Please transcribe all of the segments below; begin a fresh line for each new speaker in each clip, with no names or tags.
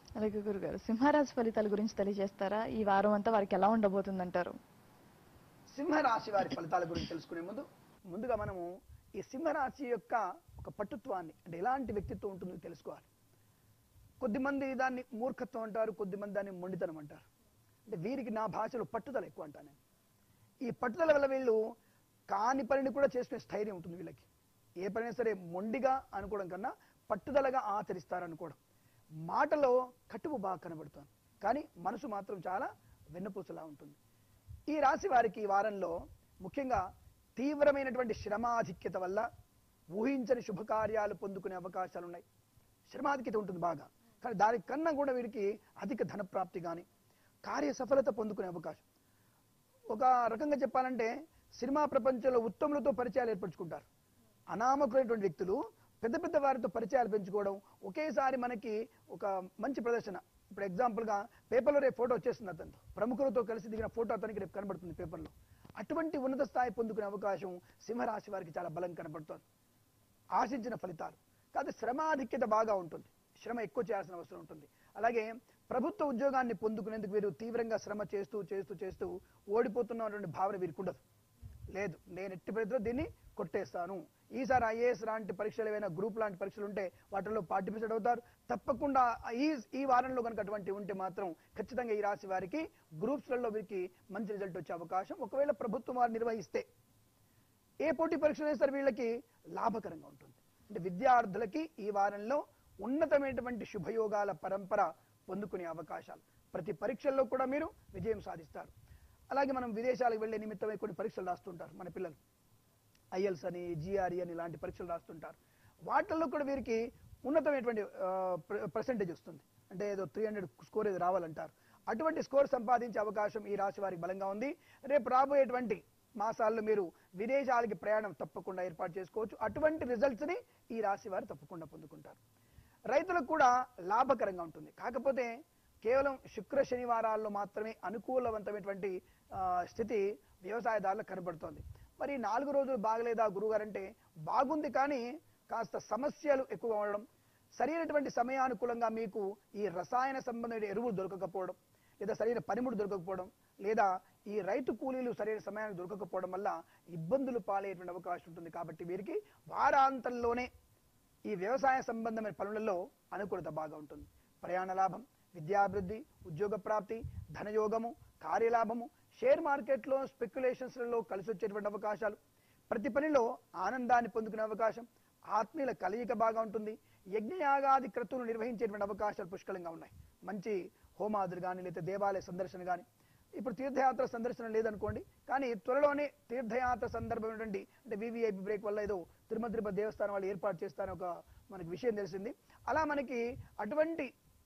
అలాగే గురుగారు సింహరాశి ఫలితాల గురించి తెలియజేస్తారా? ఈ వారం అంతా వారికి ఎలా ఉండబోతుందంటారు?
సింహరాశి వారి ఫలితాల గురించి తెలుసుకునే ముందుగా మనము ఈ సింహరాశి యొక్క ఒక పట్టుత్వాన్ని, అంటే ఎలాంటి వ్యక్తిత్వం ఉంటుందో తెలుసుకోవాలి. కొద్దిమంది దాన్ని మూర్ఖత్వం అంటారు, కొద్దిమంది దాన్ని మొండితనం అంటారు. అంటే వీరికి నా భాషలో పట్టుదల ఎక్కువ అంటాను నేను. ఈ పట్టుదల వల్ల వీళ్ళు కాని పనిని కూడా చేసుకునే స్థైర్యం ఉంటుంది వీళ్ళకి. ఏ పనైనా సరే మొండిగా అనుకోవడం కన్నా పట్టుదలగా ఆచరిస్తారనుకోవడం. మాటలో కటువు బాగా కనబడుతుంది, కానీ మనసు మాత్రం చాలా వెన్నుపూసలా ఉంటుంది. ఈ రాశి వారికి ఈ వారంలో ముఖ్యంగా తీవ్రమైనటువంటి శ్రమాధిక్యత వల్ల ఊహించని శుభకార్యాలు పొందుకునే అవకాశాలు ఉన్నాయి. శ్రమాధిక్యత ఉంటుంది బాగా, కానీ దానికన్నా కూడా వీరికి అధిక ధనప్రాప్తి కానీ కార్య సఫలత పొందుకునే అవకాశం. ఒక రకంగా చెప్పాలంటే సినిమా ప్రపంచంలో ఉత్తములతో పరిచయాలు ఏర్పరచుకుంటారు. అనామకులైనటువంటి వ్యక్తులు పెద్ద పెద్ద వారితో పరిచయాలు పెంచుకోవడం, ఒకేసారి మనకి ఒక మంచి ప్రదర్శన. ఇప్పుడు ఎగ్జాంపుల్గా పేపర్లో రేపు ఫోటో వచ్చేస్తుంది, అతనితో ప్రముఖులతో కలిసి దిగిన ఫోటో అతనికి రేపు కనబడుతుంది పేపర్లో. అటువంటి ఉన్నత స్థాయి పొందుకునే అవకాశం సింహరాశి వారికి చాలా బలం కనబడుతుంది. ఆశించిన ఫలితాలు కాదు, శ్రమాధిక్యత బాగా ఉంటుంది, శ్రమ ఎక్కువ చేయాల్సిన అవసరం ఉంటుంది. అలాగే ప్రభుత్వ ఉద్యోగాన్ని పొందుకునేందుకు వీరు తీవ్రంగా శ్రమ చేస్తూ చేస్తూ చేస్తూ ఓడిపోతున్నటువంటి భావన వీరికి ఉండదు. లేదు, నేను ఎట్టి పరిస్థితిలో దీన్ని కొట్టేస్తాను. ఈసారి ఐఏఎస్ లాంటి పరీక్షలు, ఏవైనా గ్రూప్ లాంటి పరీక్షలు ఉంటే వాటిల్లో పార్టిసిపేట్ అవుతారు. తప్పకుండా ఈ వారంలో కనుక అటువంటి ఉంటే మాత్రం ఖచ్చితంగా ఈ రాశి వారికి గ్రూప్స్లలో వీరికి మంచి రిజల్ట్ వచ్చే అవకాశం. ఒకవేళ ప్రభుత్వం వారు నిర్వహిస్తే ఏ పోటీ పరీక్షలు వేస్తారు వీళ్ళకి లాభకరంగా ఉంటుంది. అంటే విద్యార్థులకి ఈ వారంలో ఉన్నతమైనటువంటి శుభయోగాల పరంపర పొందుకునే అవకాశాలు. ప్రతి పరీక్షల్లో కూడా మీరు విజయం సాధిస్తారు. అలాగే మనం విదేశాలకు వెళ్లే నిమిత్తమై కొన్ని పరీక్షలు రాస్తుంటారు మన పిల్లలు. ఐఎల్స్ అని, జిఆర్ఈ అని ఇలాంటి పరీక్షలు రాస్తుంటారు. వాటిల్లో కూడా వీరికి ఉన్నతమైనటువంటి పర్సెంటేజ్ వస్తుంది. అంటే ఏదో 300 స్కోర్ ఏదో రావాలంటారు. అటువంటి స్కోర్ సంపాదించే అవకాశం ఈ రాశి వారికి బలంగా ఉంది. రేపు రాబోయేటువంటి మాసాల్లో మీరు విదేశాలకి ప్రయాణం తప్పకుండా ఏర్పాటు చేసుకోవచ్చు. అటువంటి రిజల్ట్స్ని ఈ రాశి వారు తప్పకుండా పొందుకుంటారు. రైతులకు కూడా లాభకరంగా ఉంటుంది. కాకపోతే కేవలం శుక్ర శనివారాల్లో మాత్రమే అనుకూలవంతమైనటువంటి స్థితి వ్యవసాయదారులకు కనబడుతోంది. మరి 4 రోజులు బాగలేదా గురుగారు అంటే బాగుంది, కానీ కాస్త సమస్యలు ఎక్కువ ఉండడం, సరైనటువంటి సమయానుకూలంగా మీకు ఈ రసాయన సంబంధమైన ఎరువులు దొరకకపోవడం, లేదా సరైన పనిముడు దొరకకపోవడం, లేదా ఈ రైతు కూలీలు సరైన సమయానికి దొరకకపోవడం వల్ల ఇబ్బందులు పాలయ్యేటువంటి అవకాశం ఉంటుంది. కాబట్టి వీరికి వారాంతంలోనే ఈ వ్యవసాయ సంబంధమైన పనులలో అనుకూలత బాగా ఉంటుంది. ప్రయాణ లాభం, విద్యాభివృద్ధి, ఉద్యోగ ప్రాప్తి, ధనయోగము, కార్యలాభము, షేర్ మార్కెట్లో స్పెక్యులేషన్స్లలో కలిసి వచ్చేటువంటి అవకాశాలు, ప్రతి పనిలో ఆనందాన్ని పొందుకునే అవకాశం, ఆత్మీయుల కలయిక బాగా ఉంటుంది. యజ్ఞయాగాది క్రతువులు నిర్వహించేటువంటి అవకాశాలు పుష్కలంగా ఉన్నాయి. మంచి హోమాదులు కానీ, లేదా దేవాలయ సందర్శన కానీ. ఇప్పుడు తీర్థయాత్ర సందర్శన లేదనుకోండి, కానీ త్వరలోనే తీర్థయాత్ర సందర్భమైనటువంటి అంటే వివిఐపి బ్రేక్ వల్ల ఏదో తిరుపతి దేవస్థానం వాళ్ళు ఏర్పాటు చేస్తారని ఒక మనకి విషయం తెలిసింది. అలా మనకి అటువంటి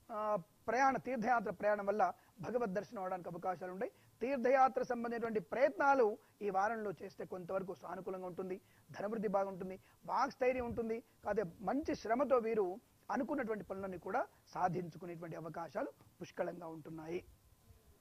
తీర్థయాత్ర ప్రయాణం వల్ల భగవద్ దర్శనం అవడానికి అవకాశాలు ఉన్నాయి. తీర్థయాత్ర సంబంధించినటువంటి ప్రయత్నాలు ఈ వారంలో చేస్తే కొంతవరకు సానుకూలంగా ఉంటుంది. ధనవృద్ధి బాగుంటుంది, వాక్స్థైర్యం ఉంటుంది. కాదే మంచి శ్రమతో వీరు అనుకున్నటువంటి పనులన్నీ కూడా సాధించుకునేటువంటి అవకాశాలు పుష్కలంగా ఉంటున్నాయి.